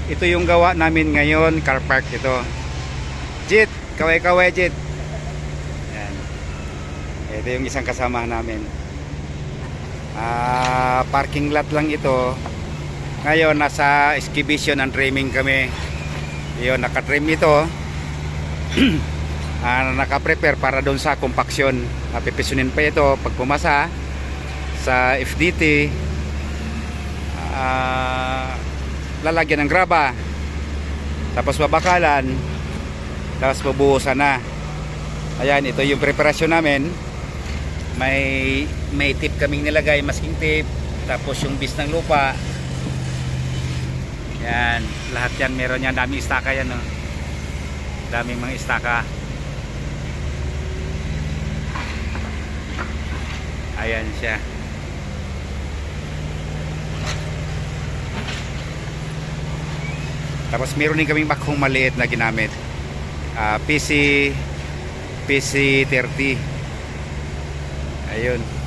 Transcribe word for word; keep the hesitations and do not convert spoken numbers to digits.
Ito yung gawa namin ngayon, car park ito. Jit, kaway-kaway Jit. Yan. Ito yung isang kasama namin. Ah, parking lot lang ito. Ngayon nasa excavation and trimming kami. Yun, naka-trim ito. ah, naka-prepare para doon sa compaction. Pipisunin pa ito pag pumasa sa F D T. Ah, lalagyan ng graba. Tapos babakalan. Tapos bubuhusan na. Ayan, ito yung preparasyon namin. May may tip kaming nilagay, masking tape. Tapos yung bis ng lupa. Yan, lahat yan meron yan, daming istaka yan, no? Daming mga istaka. Ayan siya. Tapos meron din kaming bakhong maliit na ginamit. uh, P C P C thirty. Ayun.